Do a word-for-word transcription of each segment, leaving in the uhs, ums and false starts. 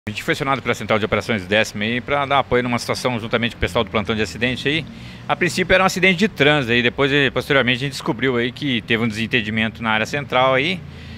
A gente foi acionado pela Central de Operações Décima aí para dar apoio numa situação juntamente com o pessoal do plantão de acidente aí. A princípio era um acidente de trânsito aí, depois posteriormente a gente descobriu aí que teve um desentendimento na área central aí,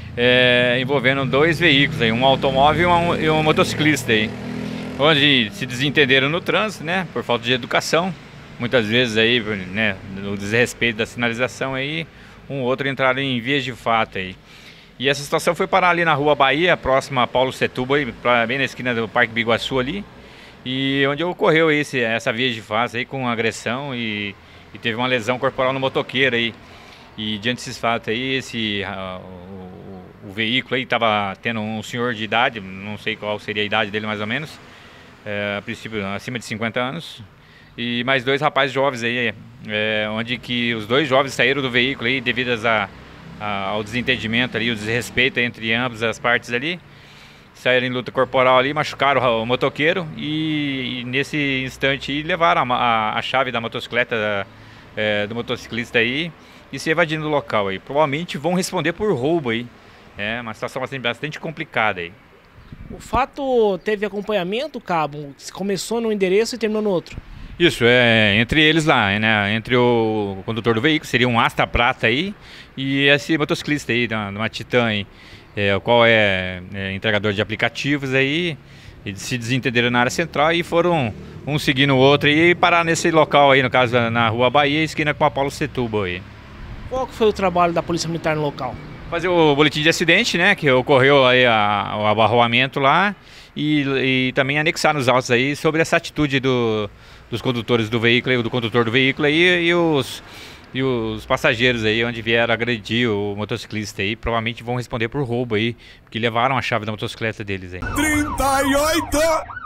é, envolvendo dois veículos aí, um automóvel e um, e um motociclista aí, onde se desentenderam no trânsito, né, por falta de educação, muitas vezes aí, né, no desrespeito da sinalização aí, um outro entraram em vias de fato aí. E essa situação foi parar ali na Rua Bahia, próxima a Paulo Setúbal, bem na esquina do Parque Biguaçu ali, e onde ocorreu esse, essa via de fato aí com agressão e, e teve uma lesão corporal no motoqueiro aí. E diante desses fatos aí, esse, uh, o, o veículo aí estava tendo um senhor de idade, não sei qual seria a idade dele mais ou menos, é, a princípio acima de cinquenta anos, e mais dois rapazes jovens aí, é, onde que os dois jovens saíram do veículo aí devido a ao desentendimento ali, o desrespeito entre ambas as partes ali, saíram em luta corporal ali, machucaram o motoqueiro e, e nesse instante levaram a, a, a chave da motocicleta da, é, do motociclista aí e se evadindo do local aí. Provavelmente vão responder por roubo aí, é uma situação bastante, bastante complicada aí. O fato teve acompanhamento, Cabo? Começou num endereço e terminou no outro? Isso, é entre eles lá, né? Entre o condutor do veículo, seria um Asta Prata aí, e esse motociclista aí, uma Titan aí, é, o qual é, é entregador de aplicativos aí, eles se desentenderam na área central e foram um seguindo o outro e parar nesse local aí, no caso na Rua Bahia, esquina com a Paulo Setúbal aí. Qual que foi o trabalho da Polícia Militar no local? Fazer o boletim de acidente, né, que ocorreu aí a, o abarroamento lá e, e também anexar nos autos aí sobre essa atitude do, dos condutores do veículo, do condutor do veículo aí e os, e os passageiros aí, onde vieram agredir o motociclista aí, provavelmente vão responder por roubo aí, porque levaram a chave da motocicleta deles aí. trinta e oito